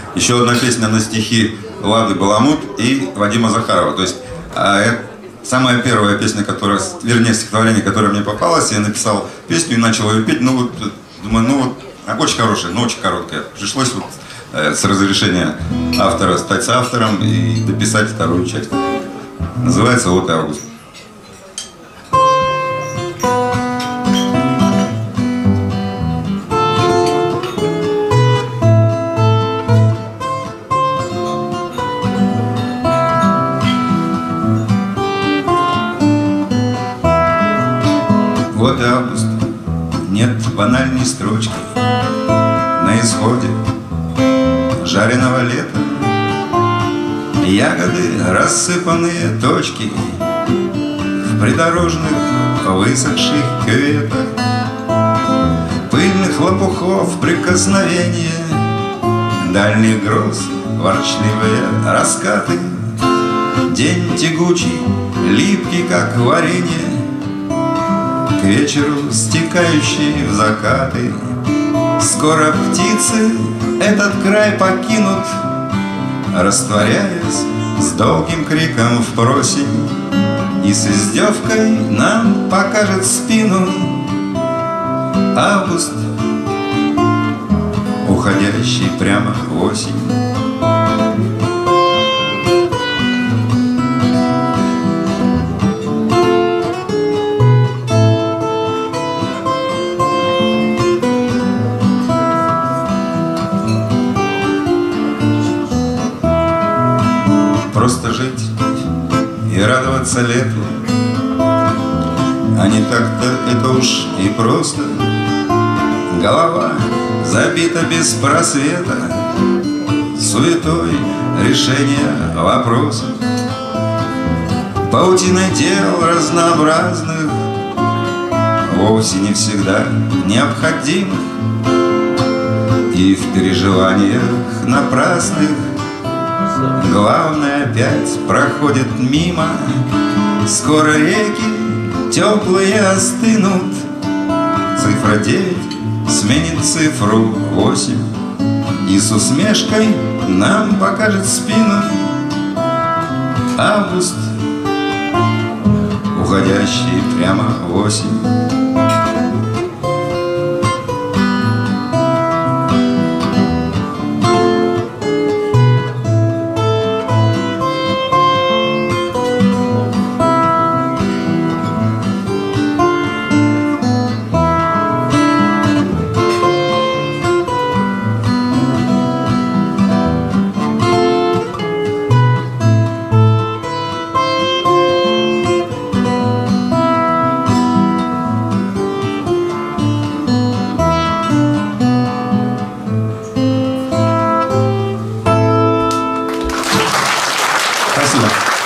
Еще одна песня на стихи Лады Баламут и Вадима Захарова. То есть самая первая песня, которая, вернее, стихотворение, которое мне попалось, я написал песню и начал ее петь. Ну вот, думаю, ну вот, очень хорошая, но очень короткая. Пришлось вот с разрешения автора стать соавтором и дописать вторую часть. Называется «Вот и август». Вот и август, нет банальной строчки на исходе жареного лета. Ягоды, рассыпанные точки в придорожных высохших кюветах. Пыльных лопухов прикосновение, дальних гроз ворчливые раскаты. День тягучий, липкий, как варенье, к вечеру стекающий в закаты. Скоро птицы этот край покинут, растворяясь с долгим криком в просень, и с издевкой нам покажет спину август, уходящий прямо в осень. Просто жить и радоваться лету, а не так-то это уж и просто. Голова забита без просвета суетой решения вопросов, паутиной дел разнообразных, вовсе не всегда необходимых, и в переживаниях напрасных главное опять проходит мимо. Скоро реки теплые остынут, цифра 9 сменит цифру 8, и с усмешкой нам покажет спину август, уходящий прямо в осень. Спасибо.